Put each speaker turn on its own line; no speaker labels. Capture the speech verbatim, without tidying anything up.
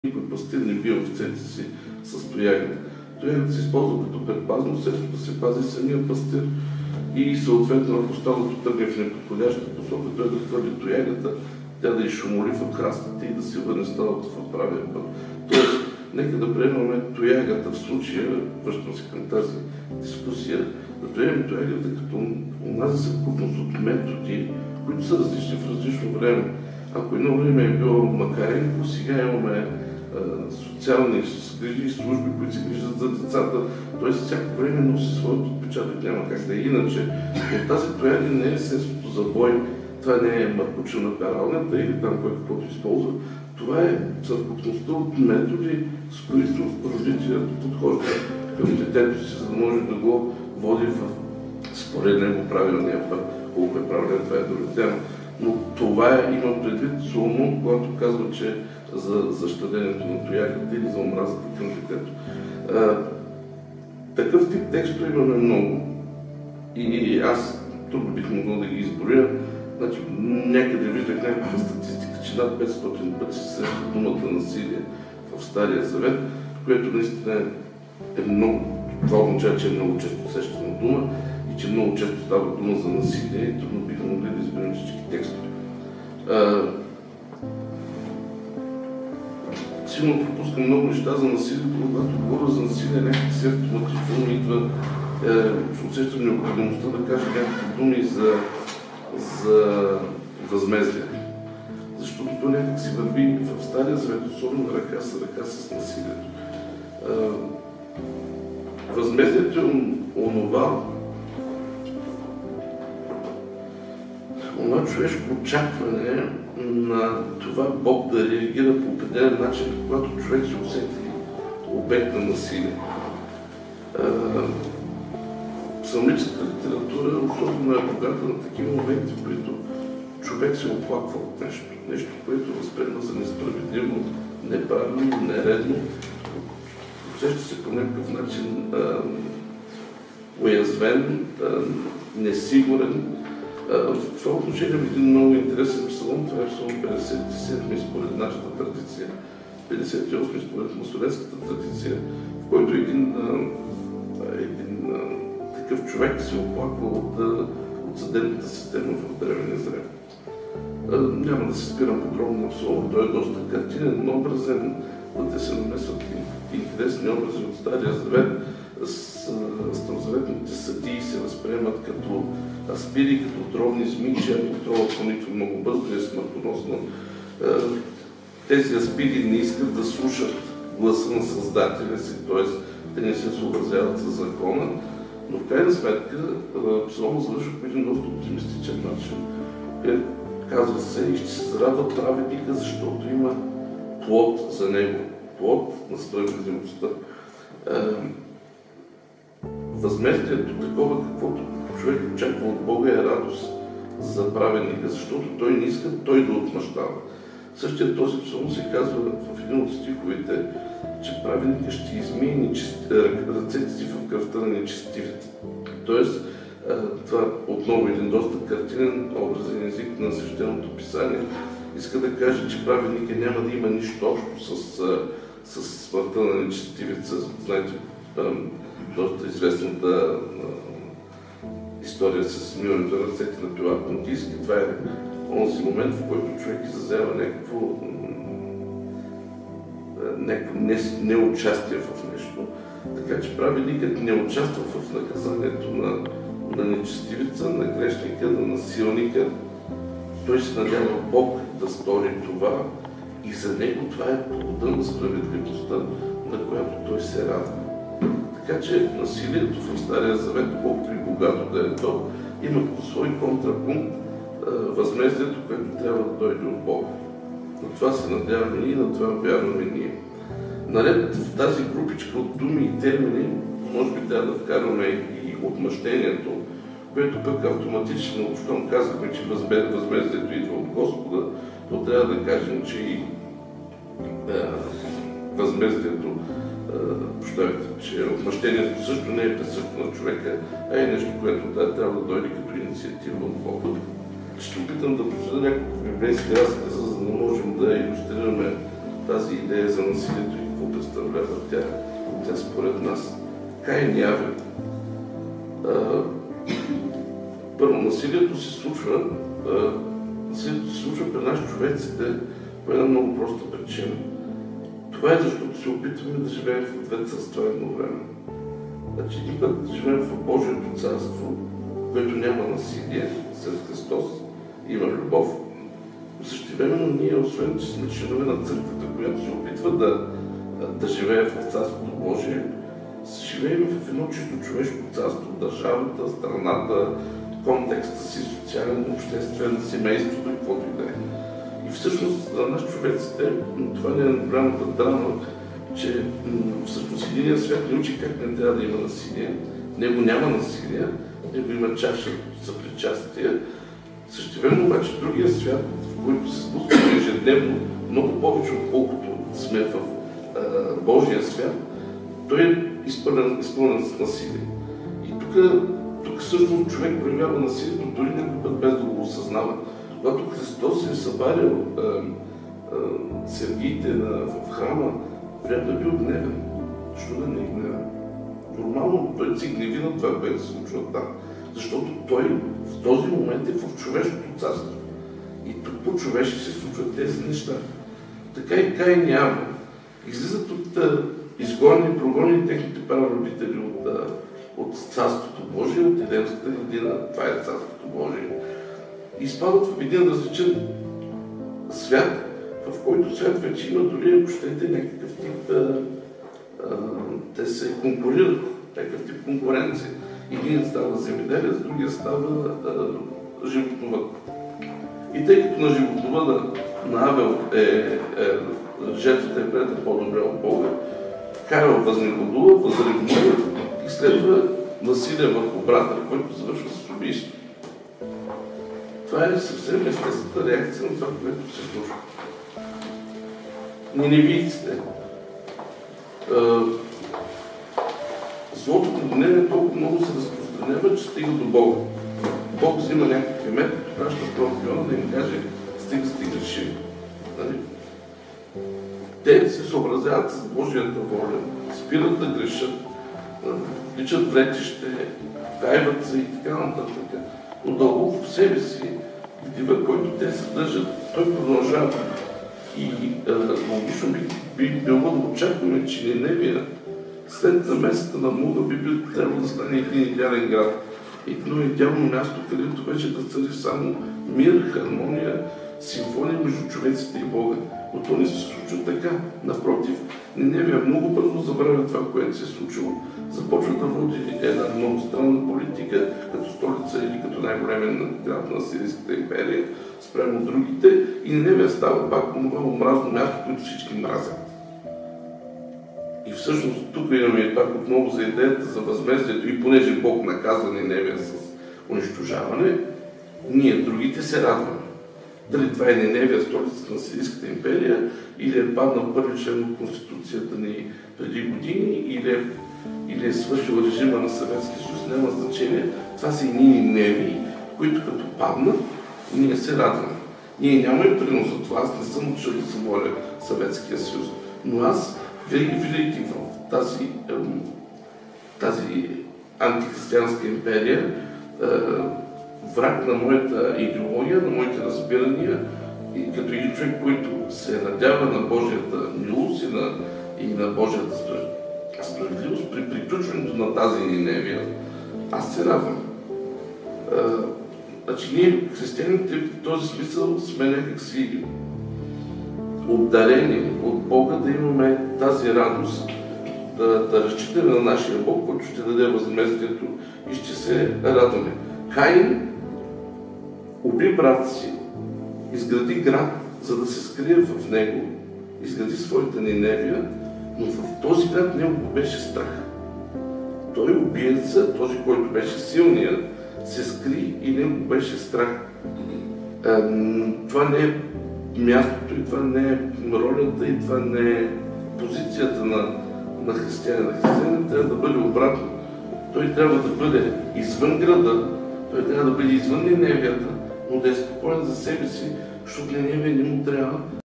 Никой пастир не бие овцете си с тоягата. Тоягата се използва като предпазно средство да се пази самия пастир и съответно, ако стадото тръгне в неподходяща посока, той да хвърли тоягата, тя да изшумоли в храстите и да се върне стадото в правия път. Тоест, нека да приемаме тоягата в случая, връщам се към тази дискусия, да приемем тоягата като онази съвкупност от методи, които са различни в различно време. Ако едно време е било Макаренко, сега имаме а, социални грижи и служби, които се грижат за децата. Т.е. всяко време носи своят отпечатък, няма как да е иначе. Но тази тояга не е средството за бой, това не е маркуча на пералнята или там кой каквото използва. Това е съвкупността от методи, с които родителят подхожда към детето си, за да може да го води в според него правилния път. Колко е правилен, това е друга тема. Но това е, има предвид Соломон, когато казва, че за, за щаденето на тоягата или за омразата към детето. А, такъв тип текстове имаме много. И аз трудно бих могъл да ги изборя. Значи, някъде виждах някаква статистика, че над петстотин пъти се среща думата насилие в Стария Завет, което наистина е много, това означава, че е много често срещана дума и че много често става дума за насилие и трудно биха могли да изберем всички текстове. Силно пропускам много неща за насилието, когато говоря за насилие, някакъв си автоматично идва, е, усещам необходимостта да кажа някакви думи за, за възмездие. Защото то някак си върви в Стария Завет, особено ръка с ръка с насилието. Възмездието е онова, онова човешко очакване на това Бог да реагира по определен начин, когато човек се усети обект на насилие. Псалмическата литература особено е богата на такива моменти, в които човек се оплаква от нещо, нещо, което възприема за несправедливо, неправилно, нередно. Усеща се по някакъв начин а, уязвен, а, несигурен. А, в това отношение е един много интересен псалом, това е псалом петдесет и седми според нашата традиция, петдесет и осми според масонетската традиция, в който един, а, един а, такъв човек се оплаква от, от съдебната система в Древен Израел. Няма да се спирам подробно на псалма, той е доста картинен, образен, да се намесват и интересни образи от Стария Завет. Старозаветните съдии се възприемат като аспири, като дробни змии, чиято трова прониква много бързо и е смъртоносна. Тези аспири не искат да слушат гласа на Създателя си, т.е. те не се съобразяват със закона, но в крайна сметка псалмът завършва по един доста оптимистичен начин. Казва се и ще се зарадва праведника, защото има плод за него, плод на справедливостта. Възмездието, такова каквото човек очаква от Бога, е радост за праведника, защото той не иска той да отмъщава. Същия този псалом се казва в един от стиховете, че праведника ще измие ръцете си в кръвта на нечестивите. Тоест, това отново един доста картинен образен език на свещеното писание. Иска да каже, че праведника няма да има нищо общо с, с смъртта на нечестивица. Знаете, доста известната а, история с милането на ръцете на Пилат Понтийски. Това е онзи момент, в който човек изразява някакво, някакво неучастие в нещо. Така че праведникът не участва в наказанието на, на нечестивица, на грешника, на насилника. Той се надява Бог да стори това и за него това е плода на справедливостта, на която той се радва. Така че насилието в Стария Завет, колкото и богато да е то, има като свой контрапункт възмездието, което трябва да дойде от Бога. На това се надяваме и на това вярваме ние. Наред в тази групичка от думи и термини, може би трябва да вкарваме и отмъщението, което пък автоматично, щом казахме, че възмездието идва от Господа, то трябва да кажем, че и е, възмездието, е, че отмъщението също не е присъщо на човека, а е нещо, което да, трябва да дойде като инициатива от Бога. Ще опитам да проследа няколко библейски разказа, за да можем да илюстрираме тази идея за насилието и какво представлява тя, тя според нас. Каин и Авел. Първо, насилието се случва, а, насилието се случва при нас човеците по една много проста причина. Това е защото се опитваме да живеем в две царства едно време. Значи, един път живеем в Божието царство, което няма насилие, след Христос, има любов. Но същевременно ние, освен че сме членове на църквата, която се опитва да, да живее в Царството Божие, живеем в едно чисто човешко царство, държавата, страната, контекста си, социален, обществен, семейството и каквото и да е. И всъщност за нас човеците, това не е голямата драма, че всъщност единия свят не учи как не трябва да има насилие. В него няма насилие, в него има чаша за причастие. Същевременно обаче другия свят, в който се спускаме ежедневно, много повече отколкото сме в а, Божия свят, той е изпълнен, изпълнен с насилие. И тук, тук всъщност човек проявява насилието дори някой път без да го осъзнава. Когато Христос е събарял сергиите в храма, вероятно е бил гневен. Защо да не е гневен? Нормално той се гневи на това, което се случва там. Защото той в този момент е в човешкото царство. И тук по-човешки се случват тези неща. Така и Каин и Авел излизат от изгонени, прогонени техните прародители от, от Царството Божие, от Едемската градина, това е Царството Божие. И изпадат в един различен свят, в който свят вече има дори, ако щете, някакъв тип, а, а, те се конкурират, някакъв тип конкуренция. Един става земеделец, другия става а, животновъд. И тъй като на животновъда на Авел е, е жертвата е прията по-добре от Бога, Каин възнегодува, възревнува и следва насилие върху брата, който завършва с убийство. Това е съвсем естествената реакция на това, което се случва. Ниневийците. Злото гонение толкова много се разпространява, че стига до Бога. Бог взима някакви методи, праща скорпиона да им каже стига, стига, реши. Нали? Те се съобразяват с Божията воля, спират да грешат, личат вретище, кайват се и така нататък. Но дълбоко в себе си, гнева, който те съдържат, той продължава. И е, логично би, би било да очакваме, че Ниневия след намесата на Муга би бил трябвало да стане един идеален град. Едно идеално място, където вече да цари само мир, хармония, симфония между човеците и Бога. Но то не се случва така. Напротив, Ниневия много бързо забравя това, което се е случило. Започва да води една много странна политика, като столица или като най-големен град на Сирийската империя, спрямо другите, и Ниневия става пак това омразно място, което всички мразят. И всъщност тук имаме пак отново за идеята за възмездието, и понеже Бог наказва Ниневия с унищожаване, ние другите се радваме. Дали това е Ниневия, столицата на Сирийската империя, или е паднал първи член от Конституцията ни преди години, или е, или е свършил режима на Съветския съюз, няма значение. Това са и ние Ниневи, които като паднат, ние се радваме. Ние нямаме принос за това, аз не съм учил да се моля Съветския съюз, но аз, видейки в тази, тази антихристиянска империя, враг на моята идеология, на моите разбирания, и като един човек, който се надява на Божията милост и на, и на Божията справедливост, при приключването на тази Ниневия, аз се радвам. Значи ние, християните, в този смисъл сме някакси отдарени от Бога да имаме тази радост, да, да разчитаме на нашия Бог, който ще даде възмездието и ще се радваме. Каин уби брат си, изгради град, за да се скрие в него, изгради своята Ниневия, но в този град него беше страх. Той убиеца, този, който беше силният, се скри и него беше страх. Това не е мястото и това не е ролята и това не е позицията на, на християнина. Християнин трябва да бъде обратно. Той трябва да бъде извън града, той трябва да бъде извън Ниневията, но да е спокоен за себе си, защото Ниневия не му трябва